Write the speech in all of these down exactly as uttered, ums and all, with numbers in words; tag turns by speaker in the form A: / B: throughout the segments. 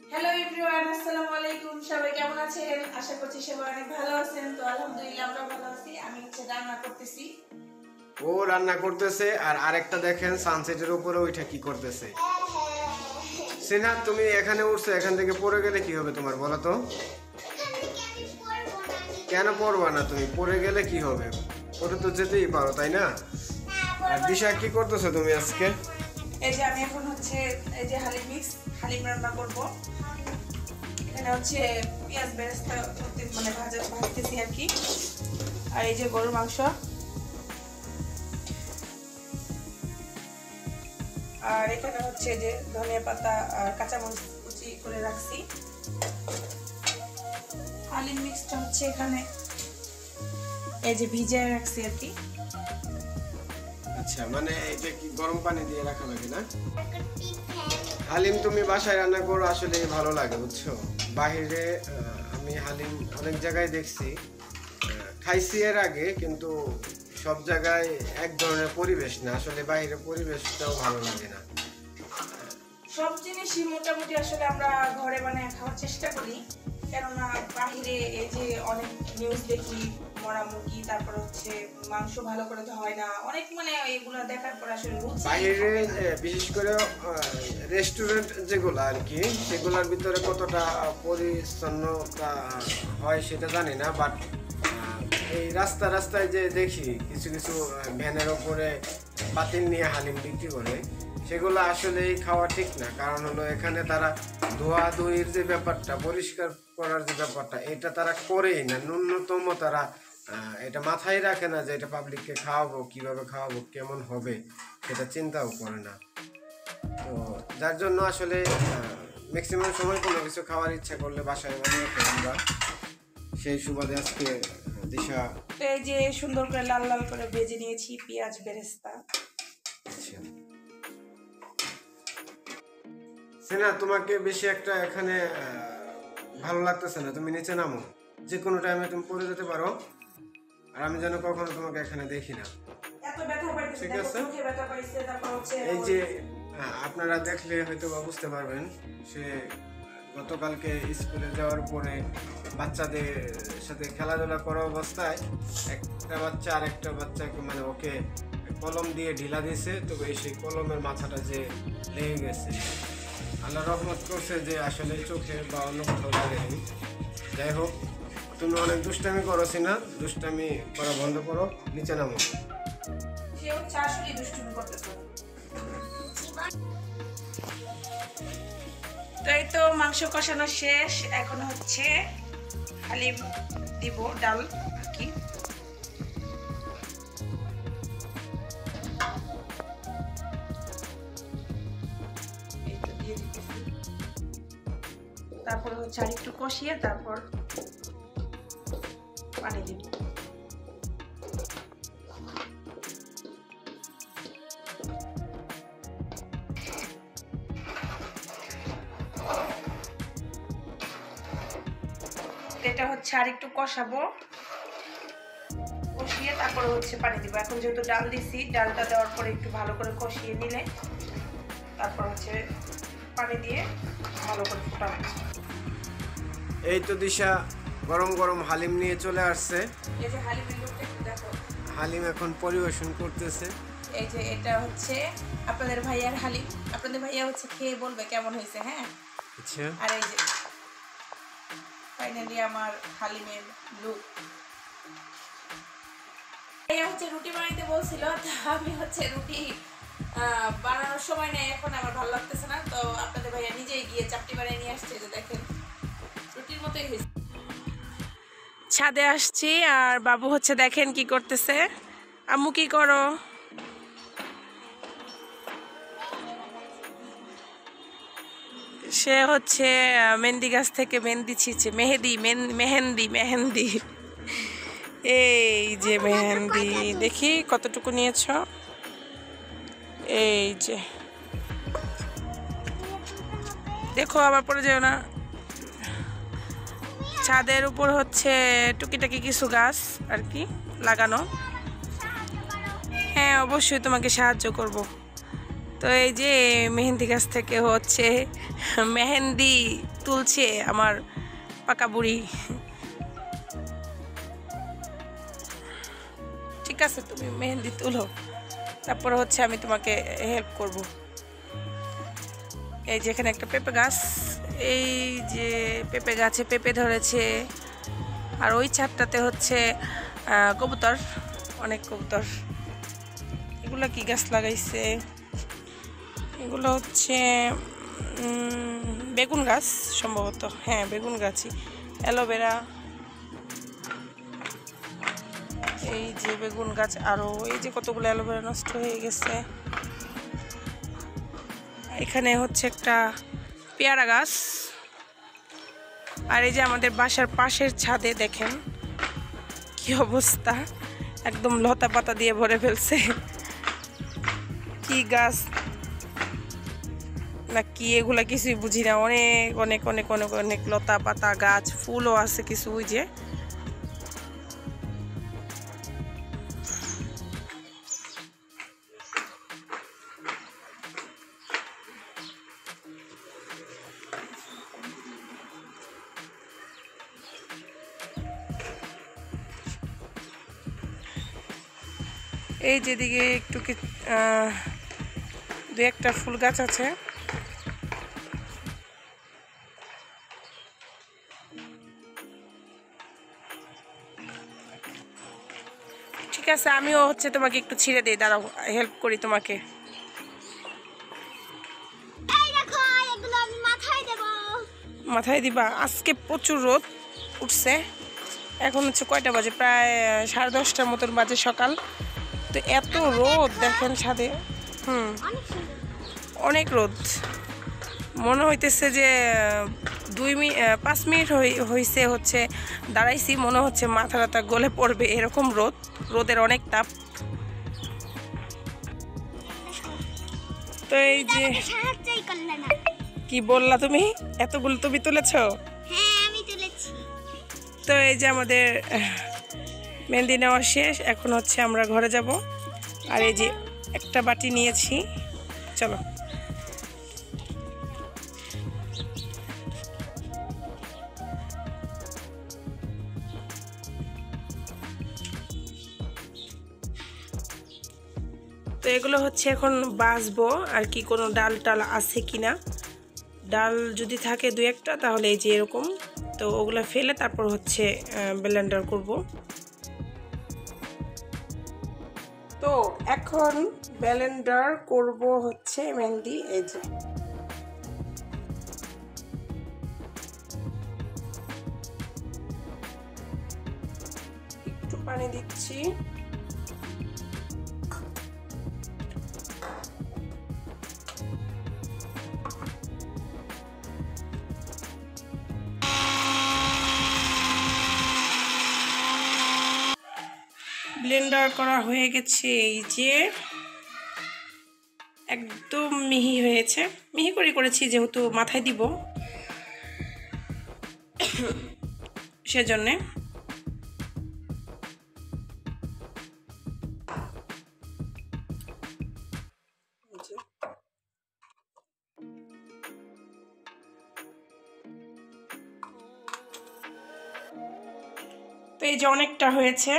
A: Hello everyone, আসসালামু আলাইকুম। সবাই কেমন আছেন? আশা করছি সবাই অনেক ভালো আছেন। তো আলহামদুলিল্লাহ আমরা ভালো আছি। আমি হচ্ছে রান্না করতেছি।
B: ও রান্না করতেছে আর আরেকটা দেখেন সানসেটের উপরে ওইটা কি করতেছে। সিনা তুমি এখানে উঠছো, এখান থেকে পড়ে গেলে কি হবে তোমার বলো তো? কেন পড়বা না? তুমি পড়ে গেলে কি হবে? পড়ে তো যেতেই পারো, তাই না? আর দিশা কি করতেছো তুমি আজকে?
A: এই যে আমি এখন হচ্ছে এই যে হালিম মিক্স হালিম রান্না করব। এখানে হচ্ছে পেঁয়াজ বেরেস্তা মানে ভাজা ভাজতেছি আর কি। আর এই যে গরুর মাংস, আর এখানে হচ্ছে যে ধনিয়া পাতা আর কাঁচামরিচ কুচি করে রাখছি। হালিম মিক্সটা হচ্ছে এখানে এই যে ভিজিয়ে রাখছি আর কি।
B: আচ্ছা, মানে এটা কি গরম পানি দিয়ে রাখা লাগে না? হালিম তুমি বাসায় রান্না করো, আসলে ভালো লাগে বুঝছো। বাহিরে আমি হালিম অনেক জায়গায় দেখছি, খাইছি এর আগে, কিন্তু সব জায়গায় এক ধরনের পরিবেশ না, আসলে বাইরে পরিবেশটাও ভালো লাগে না।
A: সব জিনিসই মোটামুটি আসলে আমরা ঘরে বানিয়ে খাওয়ার চেষ্টা করি, কেননা বাহিরে এই যে অনেক নিউজ দেখি মরা মুরগি, তারপর হচ্ছে মাংস ভালো করে হয় না, অনেক মানে এগুলো দেখার পর আসলে
B: বাইরে বিশেষ করে রেস্টুরেন্ট যেগুলো আর কি, সেগুলোর ভিতরে কতটা পরিচ্ছন্নতা হয় সেটা জানি না, বাট এই রাস্তা রাস্তায় যে দেখি কিছু কিছু ভ্যানের ওপরে পাতিল নিয়ে হালিম বিক্রি করে, সেগুলো আসলেই খাওয়া ঠিক না। কারণ হলো এখানে তারা ধোয়া ধুইয়ের যে ব্যাপারটা, পরিষ্কার করার যে ব্যাপারটা, এটা তারা করেই না। ন্যূনতম তারা এটা মাথায় রাখে না যে এটা পাবলিককে খাওয়াবো, কিভাবে খাওয়াবো, কেমন হবে, সেটা চিন্তাও করে না। তো যার জন্য আসলে ম্যাক্সিমাম সময় কোনো কিছু খাওয়ার ইচ্ছা করলে বাসায় বানিয়ে খাই আমরা। সেই সুবাদে আজকে দিশা
A: এই যে সুন্দর করে লাল লাল করে ভেজে নিয়েছি পেঁয়াজ বেরেস্তা।
B: আচ্ছা সেনা, তোমাকে বেশি একটা এখানে ভালো লাগতেছে না, তুমি নিচে নামো। যে কোনো টাইমে তুমি পড়ে যেতে পারো, আর আমি যেন কখনো তোমাকে এখানে দেখি না, ঠিক আছে? এই যে আপনারা দেখলে হয়তো বা বুঝতে পারবেন, সে গতকালকে স্কুলে যাওয়ার পরে বাচ্চাদের সাথে খেলাধুলা করা অবস্থায় একটা বাচ্চা আর একটা বাচ্চাকে মানে ওকে কলম দিয়ে ঢিলা দিয়েছে, তো সেই কলমের মাথাটা যে লেগে গেছে। আল্লাহ রহমত করছে যে আসলে চোখে বা অন্য কোথাও লাগেনি। যাই হোক, তুমি অনেক দুষ্টামি করো না, দুষ্টামি করা বন্ধ করো, নিচে নামো।
A: তো এই তো মাংস কষানো শেষ, এখন হচ্ছে হালিম দিব, ডাল কি তারপর হচ্ছে আর একটু কষিয়ে তারপর পানি দিব। এটা হচ্ছে আর একটু কষাবো, কষিয়ে তারপরে হচ্ছে পানি দিব। এখন যেহেতু ডাল দিছি, ডালটা দেওয়ার পরে একটু ভালো করে কষিয়ে নিলে তারপর হচ্ছে পানি দিয়ে ভালো করে ফোটাবো।
B: এই তো দিশা গরম গরম হালিম নিয়ে চলে আসছে।
A: এই যে হালিমের লুকটা একটু দেখো।
B: হালিম এখন পরিবেশন করতেছে।
A: এই যে এটা হচ্ছে আপনাদের ভাইয়ার হালিম, আপনাদের ভাইয়া হচ্ছে খেয়ে বলবে কেমন হয়েছে। হ্যাঁ,
B: আচ্ছা।
A: আর এই যে ফাইনালি আমার হালিমের লুক। ভাইয়া হচ্ছে রুটি বানাইতে বলছিল, তো আমি হচ্ছে রুটি বানানোর সময় নেই, এখন আমার ভালো লাগতেছে না, তো আপনাদের ভাইয়া নিজেই গিয়ে চাপটি বানিয়ে নিয়ে আসছে। যে দেখেন রুটির মতোই হয়েছে। ছাদে আসছি আর বাবু হচ্ছে দেখেন কি করতেছে। আম্মু কি করো? সে হচ্ছে মেহেন্দি গাছ থেকে মেহেন্দি ছিঁচে, মেহেদি মেহেন্দি মেহেন্দি এই যে মেহেন্দি, দেখি কতটুকু নিয়েছ। এই যে দেখো, আবার পড়ে যেও না। ছাদের উপর হচ্ছে টুকিটাকি কিছু গাছ আর কি লাগানো। হ্যাঁ, অবশ্যই তোমাকে সাহায্য করব। তো এই যে মেহেন্দি গাছ থেকে হচ্ছে মেহেন্দি তুলছে আমার পাকা বুড়ি। ঠিক আছে, তুমি মেহেন্দি তুলো, তারপরে হচ্ছে আমি তোমাকে হেল্প করব। এই যে এখানে একটা পেঁপে গাছ, এই যে পেঁপে গাছে পেঁপে ধরেছে, আর ওই ছাদটাতে হচ্ছে কবুতর, অনেক কবুতর। এগুলো কি গাছ লাগাইছে? এগুলো হচ্ছে বেগুন গাছ সম্ভবত, হ্যাঁ বেগুন গাছই। অ্যালোভেরা, এই যে বেগুন গাছ, আরও এই যে কতগুলো অ্যালোভেরা নষ্ট হয়ে গেছে। এখানে হচ্ছে একটা পেয়ারা গাছ, আর এই যে আমাদের বাসার পাশের ছাদে দেখেন কি অবস্থা, একদম লতা পাতা দিয়ে ভরে ফেলছে। কি গাছ না কি এগুলা কিছুই বুঝি না, অনেক অনেক অনেক অনেক অনেক লতা পাতা গাছ, ফুলও আছে কিছু। ওই যে এই যেদিকে একটু দু একটা ফুল গাছ আছে। ঠিক আছে, আমিও হচ্ছে তোমাকে একটু ছিঁড়ে দিই, দাঁড়াও হেল্প করি তোমাকে। মাথায় দিবা? আজকে প্রচুর রোদ উঠছে, এখন হচ্ছে কয়টা বাজে, প্রায় সাড়ে দশটার মতন বাজে সকাল। তো এত রোদ দেখেন ছাদে, হুম অনেক রোদ। মনে হইতেছে যে দুই মিনিট পাঁচ মিনিট হয়েছে হচ্ছে দাঁড়াইছি, মনে হচ্ছে মাথা ব্যথা গলে পড়বে, এরকম রোদ, রোদের অনেক তাপ। তো এই যে কি বললা তুমি, এতগুলো তুমি তুলেছ? তো এই যে আমাদের মেহেন্দি নেওয়া শেষ, এখন হচ্ছে আমরা ঘরে যাব। আর এই যে একটা বাটি নিয়েছি, চলো। তো এগুলো হচ্ছে এখন বাছবো আর কি, কোনো ডাল টাল আছে কিনা। ডাল যদি থাকে দু একটা তাহলে এই যে এরকম, তো ওগুলো ফেলে তারপর হচ্ছে ব্লেন্ডার করব। তো এখন ব্লেন্ডার করব হচ্ছে মেহেন্দি। এই যে একটু পানি দিচ্ছি, ব্লেন্ডার করা হয়ে গেছে। এই যে একদম মিহি হয়েছে, মিহি করে করেছি যেহেতু মাথায় দিব সেজন্যে। তো এই যে অনেকটা হয়েছে।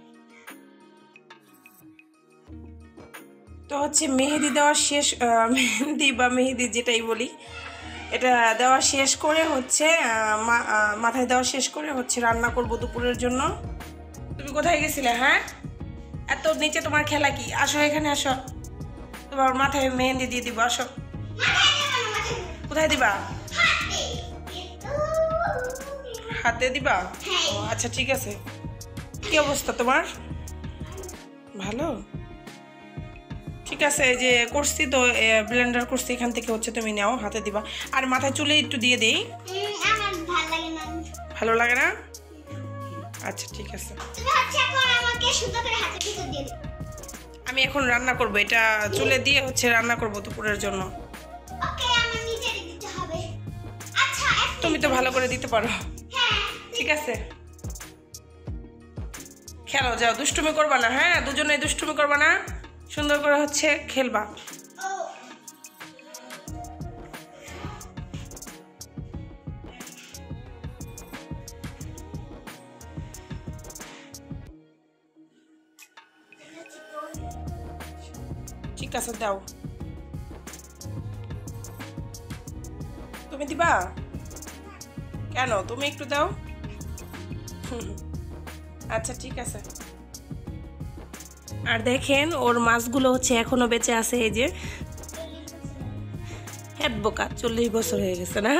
A: তো হচ্ছে মেহেদি দেওয়া শেষ, মেহেদি বা মেহেদি যেটাই বলি, এটা দেওয়া শেষ করে হচ্ছে মাথায় দেওয়া শেষ করে হচ্ছে রান্না করব দুপুরের জন্য। তুমি কোথায় গেছিলে? হ্যাঁ, এত নিচে তোমার খেলা কি? আসো এখানে আসো, তোমার মাথায় মেহেন্দি দিয়ে দিব, আসো। কোথায় দিবা? হাতে দিবা? ও আচ্ছা ঠিক আছে। কি অবস্থা তোমার? ভালো, ঠিক আছে। এই যে করছি তো ব্লেন্ডার করছি, এখান থেকে হচ্ছে তুমি নাও, হাতে দিবা। আর মাথায় চুলে একটু দিয়ে দেই। ভালো লাগে না? আচ্ছা ঠিক আছে। আমি এখন রান্না করব, এটা চুলে দিয়ে হচ্ছে রান্না করব দুপুরের জন্য। তুমি তো ভালো করে দিতে পারো। ঠিক আছে, খেলো, যাও, দুষ্টুমি করবা না। হ্যাঁ, দুজনে দুষ্টুমি করবা না, সুন্দর করে হচ্ছে খেলবা। ঠিক আছে দাও, তুমি দিবা কেন? তুমি একটু দাও। আচ্ছা ঠিক আছে। আর দেখেন ওর মাছগুলো হচ্ছে এখনো বেঁচে আছে। এই যে হেড বোকা, চল্লিশ বছর হয়ে গেছে না?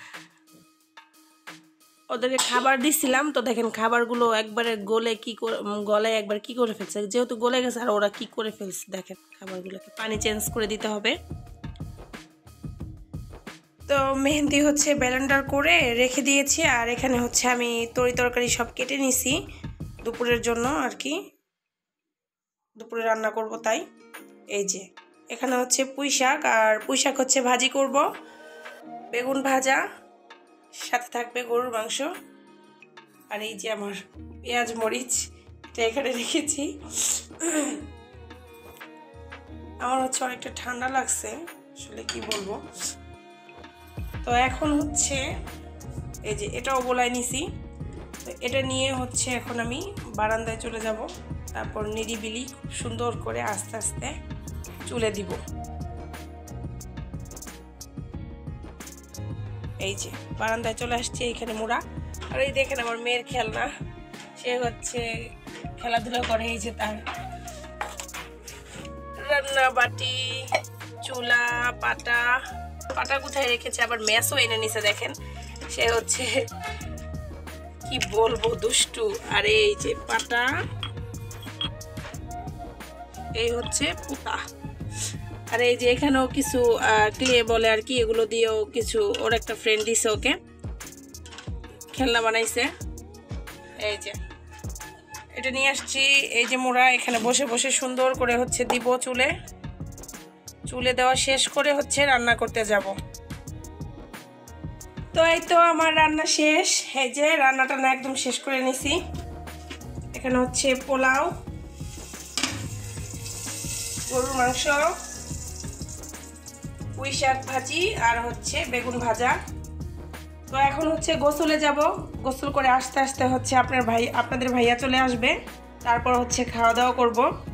A: ওদেরকে খাবার দিছিলাম তো দেখেন খাবারগুলো একবারে গলে কি করে গলায় একবার কি করে ফেলছে, যেহেতু গলে গেছে আর ওরা কি করে ফেলছে দেখেন। খাবারগুলোকে পানি চেঞ্জ করে দিতে হবে। তো মেহেন্দি হচ্ছে ব্লেন্ডার করে রেখে দিয়েছি। আর এখানে হচ্ছে আমি তরি তরকারি সব কেটে নিছি দুপুরের জন্য আর কি, দুপুরে রান্না করব তাই। এই যে এখানে হচ্ছে পুঁই শাক, আর পুঁই শাক হচ্ছে ভাজি করব, বেগুন ভাজা, সাথে থাকবে গরুর মাংস। আর এই যে আমার পেঁয়াজ মরিচ এটা এখানে রেখেছি। আমার হচ্ছে অনেকটা ঠান্ডা লাগছে, আসলে কি বলবো। তো এখন হচ্ছে এই যে এটাও বলাই নিছি, তো এটা নিয়ে হচ্ছে এখন আমি বারান্দায় চলে যাব, তারপর নিরিবিলি খুব সুন্দর করে আস্তে আস্তে চুলে দিব। এই যে বারান্দায় চলে আসছে, এখানে মোড়া। আর এই দেখেন আমার মেয়ের খেলনা, সে হচ্ছে খেলাধুলা করে। এই যে তার রান্না বাটি, চুলা, পাটা। পাটা কোথায় রেখেছে, আবার ম্যাসও এনে নিছে দেখেন। সে হচ্ছে কি বলবো দুষ্টু। আর এই যে পাটা, এই হচ্ছে পুতা। আর এই যে এখানেও কিছু ক্লে বলে আর কি, এগুলো দিয়েও কিছু ওর একটা ফ্রেন্ড দিছে ওকে খেলনা বানাইছে। এই যে এটা নিয়ে আসছি। এই যে মোরা এখানে বসে বসে সুন্দর করে হচ্ছে দিব চুলে। চুলে দেওয়া শেষ করে হচ্ছে রান্না করতে যাব। তো এই তো আমার রান্না শেষ। এই যে রান্নাটা না একদম শেষ করে নিছি। এখানে হচ্ছে পোলাও, গরুর মাংস, পুঁই শাক ভাজি, আর হচ্ছে বেগুন ভাজা। তো এখন হচ্ছে গোসলে যাব। গোসল করে আস্তে আস্তে হচ্ছে আপনার ভাই আপনাদের ভাইয়া চলে আসবে, তারপর হচ্ছে খাওয়া দাওয়া করব।